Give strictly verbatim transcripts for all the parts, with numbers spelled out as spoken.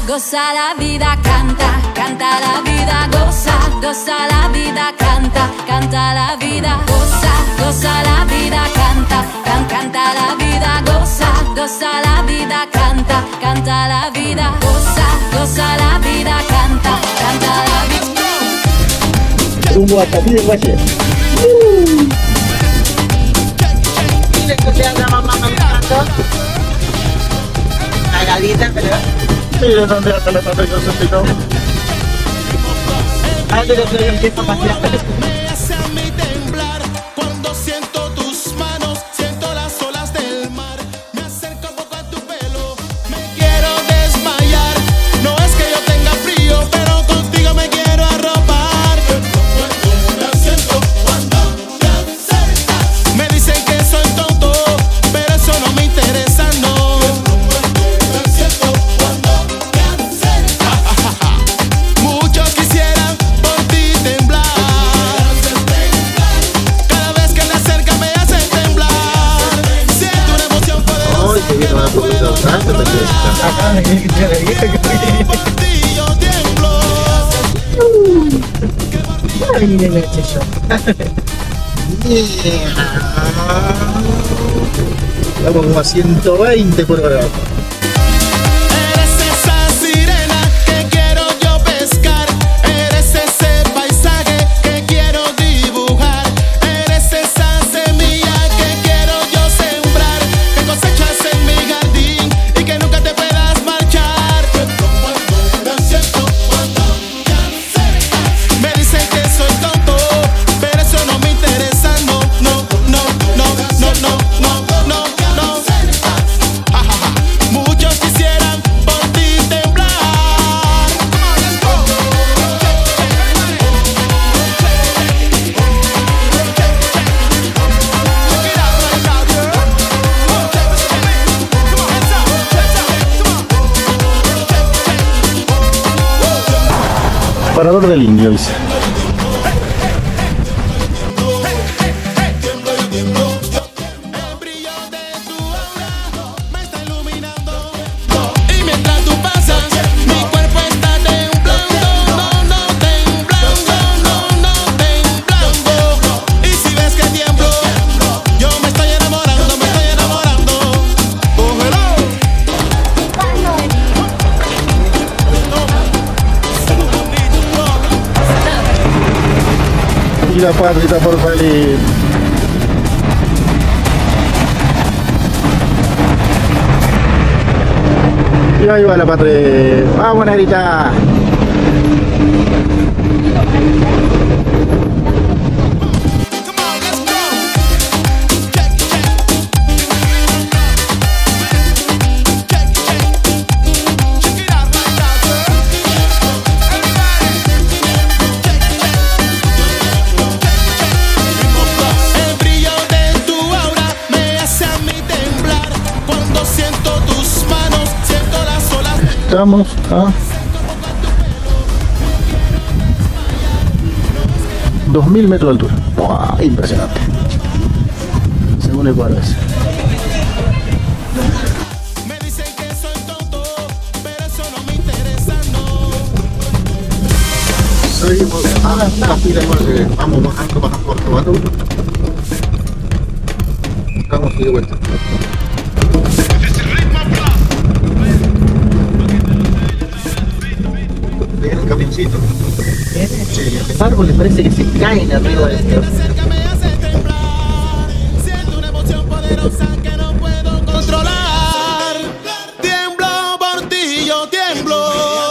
goza la vida, canta, canta la vida, goza, goza la vida, canta, canta la vida, goza, goza la vida, canta, can, canta la vida, goza, goza la vida, canta, canta la vida, goza, goza la vida, canta, canta la vida. Tunggu atas ni macam. Ini kerjaan sama mama kantor. Ada lihat ada. Mira donde está la tata que se picó. Ada de yang kita pasti ada. Ini necesito. Vamos como a ciento veinte por hora. Eres esa sirena que quiero yo pescar. Eres ese paisaje que quiero dibujar. Eres esa semilla que quiero yo sembrar. Que cosechas en mi jardín y que nunca te puedas marchar. Me siento cuando te acercas. Me dicen que soy tonto, pero eso no me interesa. No, no, no, no, no, no, no, no, no. Muchos quisieran por ti temblar. Parador del Indio, dice. El brillo de tu aura me está iluminando. Y mientras tú pasas, mi cuerpo está temblando. No, no, temblando, no, no, temblando. Y si ves que tiemblo, yo me estoy enamorando, me estoy enamorando. Cógelo. Y la patria está por salir. Y ahí va la patria. Vamos, negrita. Come on, let's go. Check, check. Check, check. Check it out right now, girl. Everybody. Check, check. El brillo de tu aura me hace a mí temblar. Cuando siento tus manos, siento las olas. Estamos a dos mil metros de altura. ¡Wow! Impresionante. Según el cuadro ese. Me dicen que soy tonto, pero eso no me interesa, no. Seguimos a la fila porque vamos bajando, bajando, bajando. Estamos aquí de vuelta. Viene el camioncito. Sí, Los árboles parece que se caen arriba de esto. Cerca me hace temblar. Siento una emoción poderosa que no puedo controlar. Tiemblo por ti, yo tiemblo.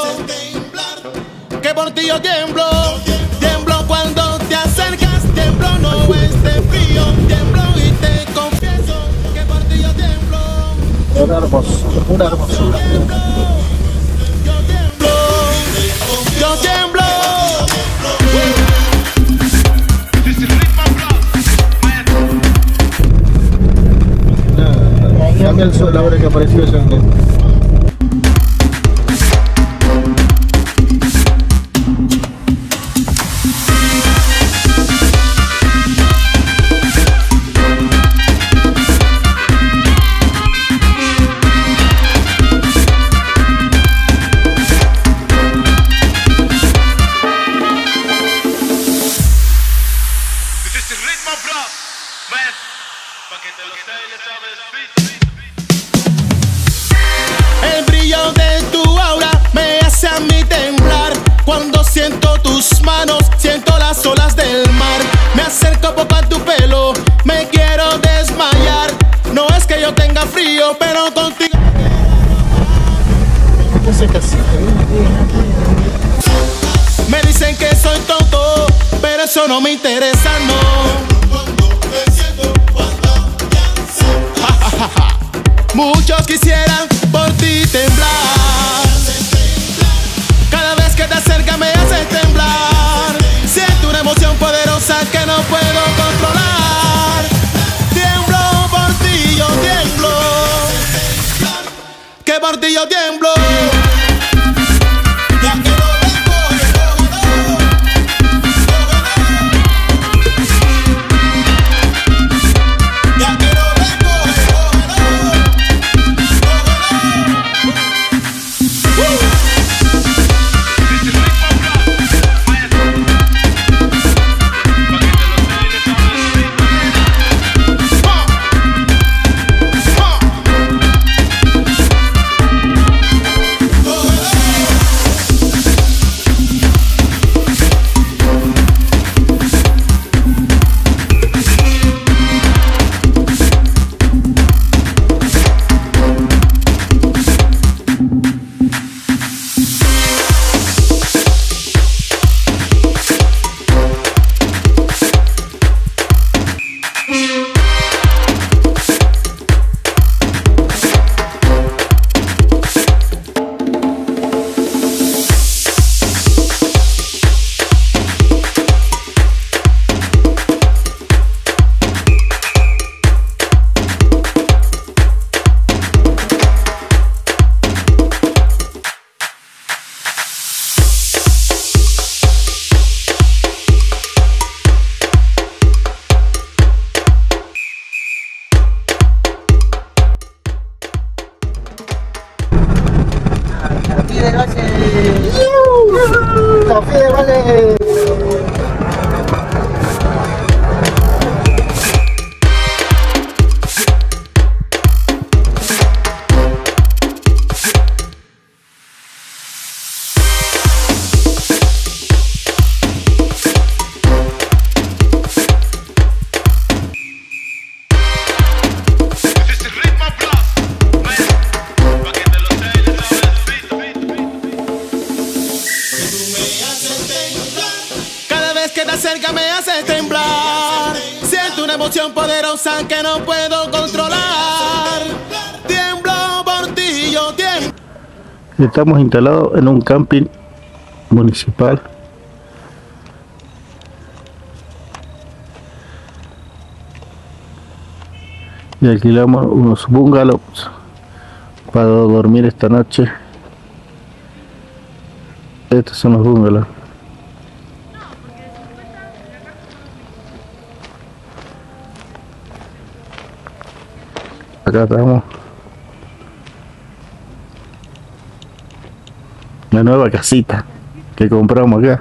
Que por ti yo tiemblo. Tiemblo cuando te acercas. Tiemblo no es de frío. Tiemblo y te confieso que por ti yo tiemblo. una hermosura, una hermosura. Yo tiemblo. Yo tiemblo. Cambia el sol ahora que apareció ese ángel. tus manos, siento las olas del mar. Me acerco poco a tu pelo, me quiero desmayar. No es que yo tenga frío, pero contigo. Me dicen que soy tonto, pero eso no me interesa, no. Ja, ja, ja. Muchos quisieran por ti temblar. Cada vez que te acercas me haces temblar. Siento una emoción poderosa que no puedo controlar. Tiemblo por ti, yo tiemblo. Que por ti yo tiemblo. Café, vale. Que te acerca me hace temblar. Siento una emoción poderosa que no puedo controlar. Tiemblo por ti, yo tiemblo. Estamos instalados en un camping municipal. Y alquilamos unos bungalows para dormir esta noche. Estos son los bungalows. Acá estamos. La nueva casita que compramos acá.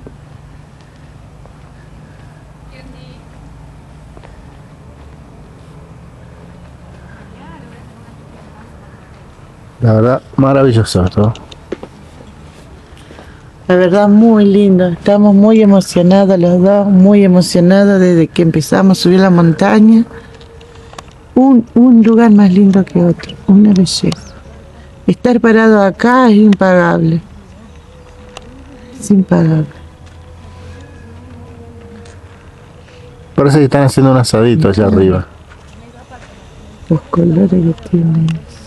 La verdad, maravilloso todo. La verdad, muy lindo. Estamos muy emocionados los dos, muy emocionados desde que empezamos a subir la montaña. Un, un lugar más lindo que otro, una belleza. Estar parado acá es impagable. Es impagable. Parece que están haciendo un asadito allá arriba. Los colores que tiene.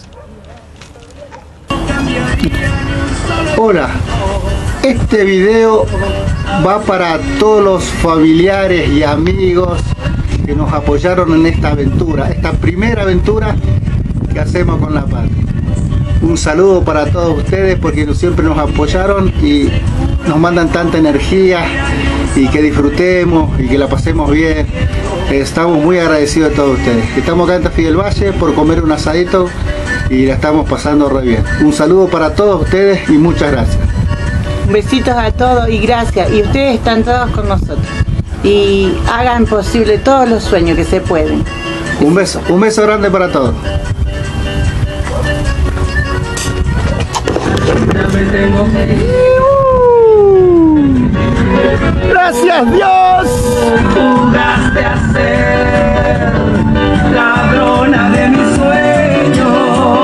Hola, este video va para todos los familiares y amigos que nos apoyaron en esta aventura, esta primera aventura que hacemos con la patria. Un saludo para todos ustedes porque siempre nos apoyaron y nos mandan tanta energía y que disfrutemos y que la pasemos bien. Estamos muy agradecidos de todos ustedes. Estamos acá en Tafí del Valle por comer un asadito y la estamos pasando re bien. Un saludo para todos ustedes y muchas gracias. Besitos a todos y gracias. Y ustedes están todos con nosotros. Y hagan posible todos los sueños que se pueden. Un beso, un beso grande para todos. ¡Gracias, Dios! Jugaste a ser ladrona de mis sueños.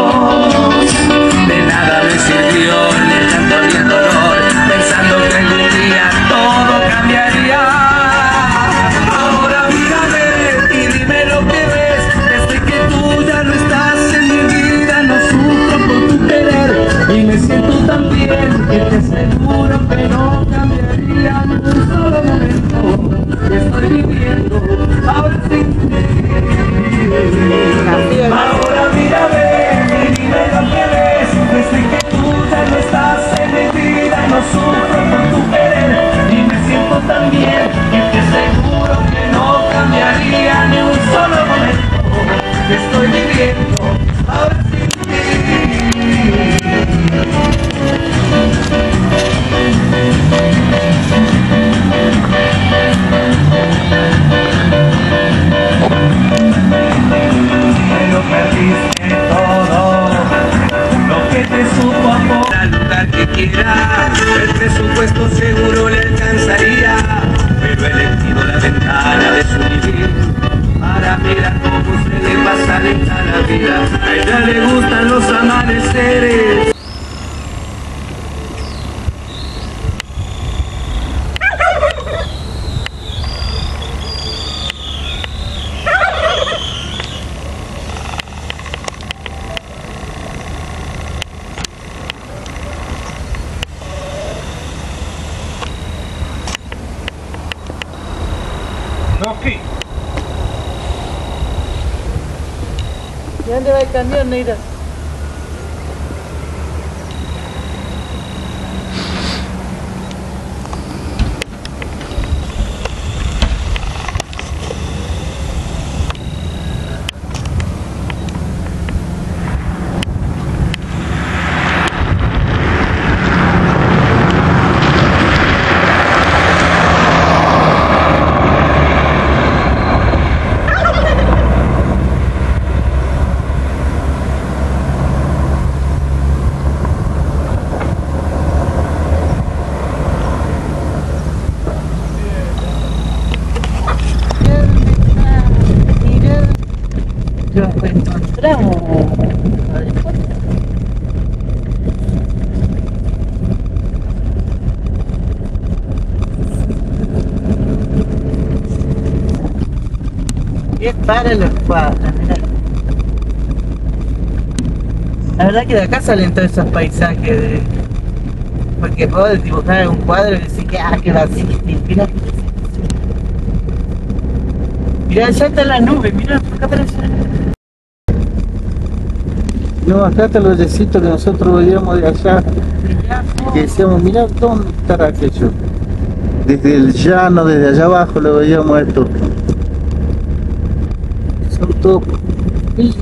De nada me sirvió ni el llanto ni el dolor, pensando que algún día todo cambiaría. Ahora mírame y dime lo que ves. Desde que tú ya no estás en mi vida, no sufro por tu querer y me siento tan bien que te aseguro que no cambiaría ni un solo momento que estoy viviendo ahora sin ti. Ahora mírame y dime lo que ves. Desde que tú ya no estás en mi vida, no sufro por tu querer y me siento tan bien que te aseguro que no cambiaría ni un solo momento que estoy viviendo ahora sin ti. Lo perdiste todo, lo que te supo amor, al lugar que quiera, el presupuesto seguro le alcanzaría, pero he elegido la ventana de su vivir para mirar cómo se le pasa lenta la vida. A ella le gustan los amaneceres. Rocky. ¿Y dónde va el camión, Neira? Lo encontramos. Es para los cuadros, mirá. La verdad que de acá salen todos esos paisajes de... Porque vos dibujar un cuadro y decís que ah, que va así, mirá. Mirá, allá está la nube, mirá, acá para allá. No, acá está el vallecito que nosotros veíamos de allá, que decíamos, mirá dónde estará aquello. Desde el llano, desde allá abajo lo veíamos esto. Son todos lindos.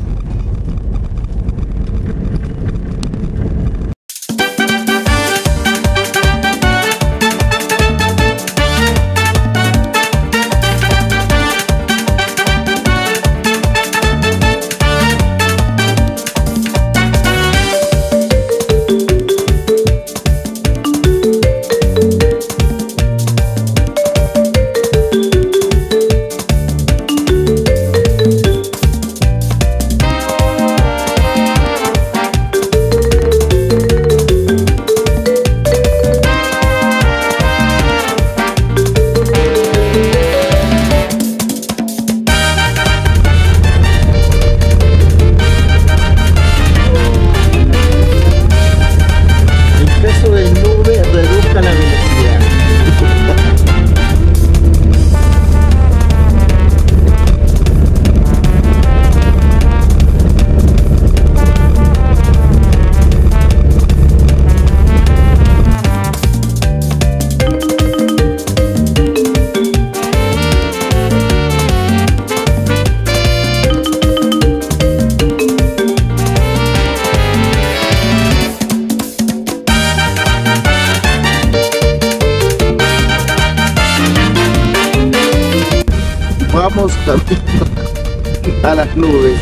Vamos camino a las nubes.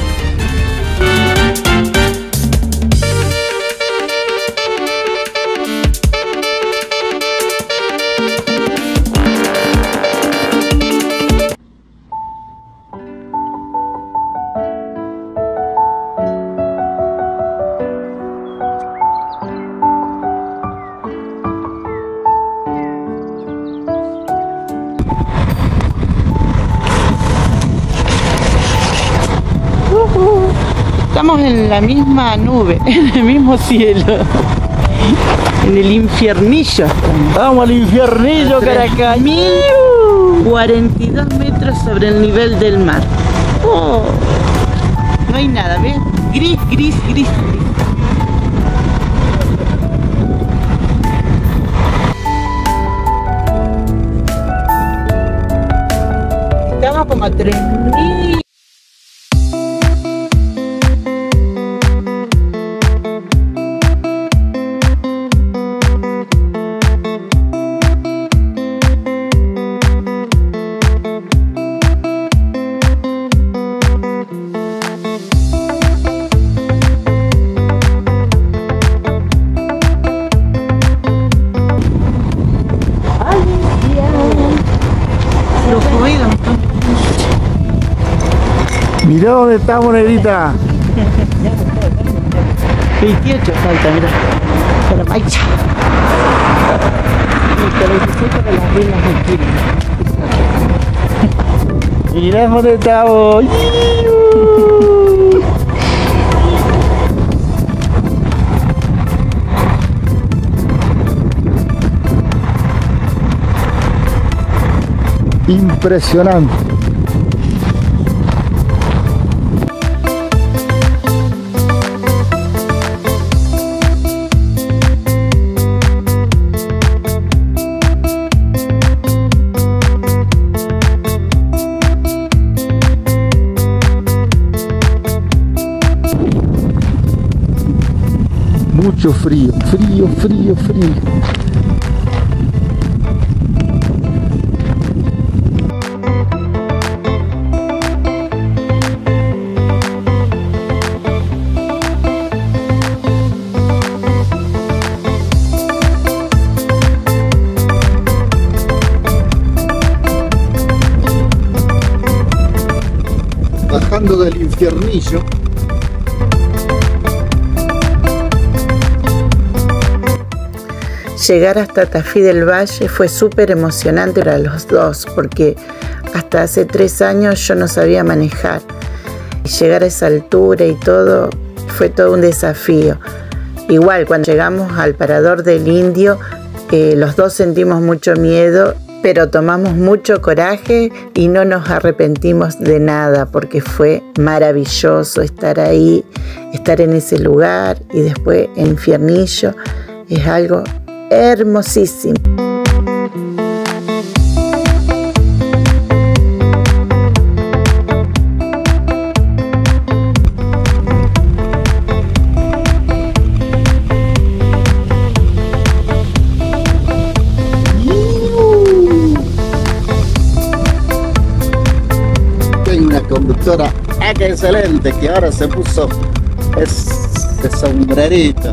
Estamos en la misma nube, en el mismo cielo. En el infiernillo estamos. Vamos al infiernillo, Caracas. mil cuarenta y dos metros sobre el nivel del mar. Oh, no hay nada, ¿ves? Gris, gris, gris, gris. Estamos como a tres mil. Mirá dónde estamos, negrita. veintiocho falta, mira. Para Maicha. cuarenta y seis para las reinas aquí. Mirá dónde estamos. Impresionante. Mucho frío, frío, frío, frío. Bajando del infiernillo. Llegar hasta Tafí del Valle fue súper emocionante para los dos, porque hasta hace tres años yo no sabía manejar. Y llegar a esa altura y todo fue todo un desafío. Igual, cuando llegamos al Parador del Indio, eh, los dos sentimos mucho miedo, pero tomamos mucho coraje y no nos arrepentimos de nada, porque fue maravilloso estar ahí, estar en ese lugar, y después en Infiernillo. Es algo hermosísimo. Tengo una conductora excelente que ahora se puso ese sombrerito.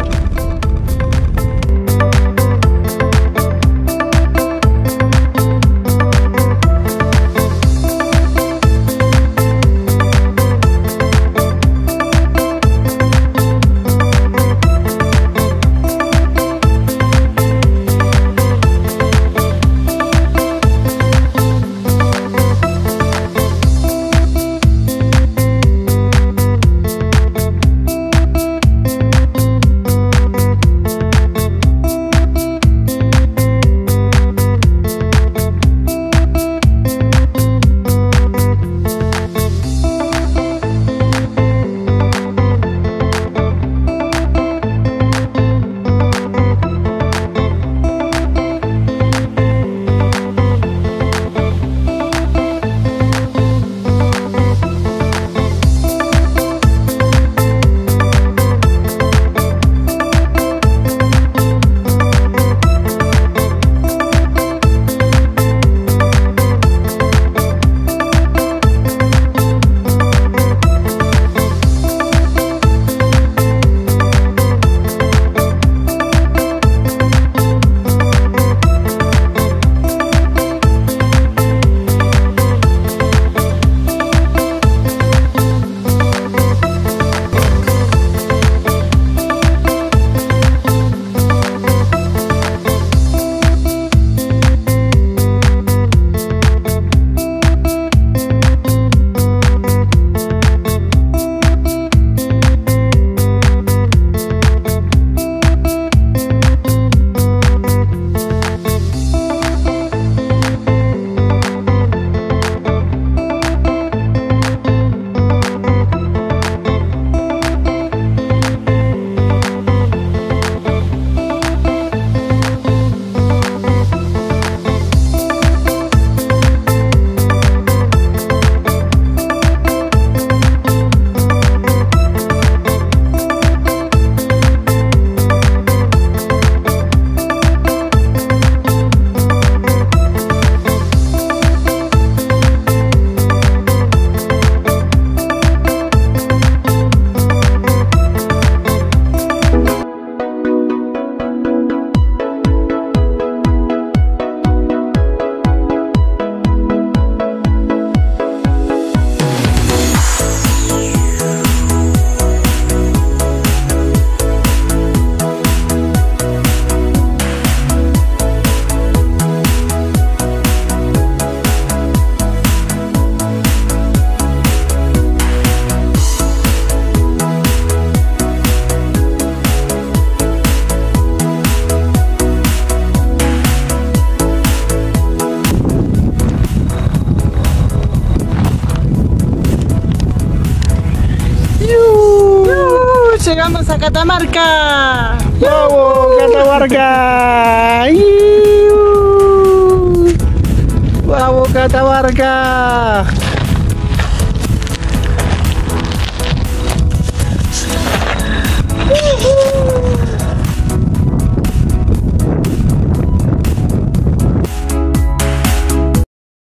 llegamos a Catamarca. ¡Vamos, Catamarca! ¡Iu! ¡Vamos, Catamarca!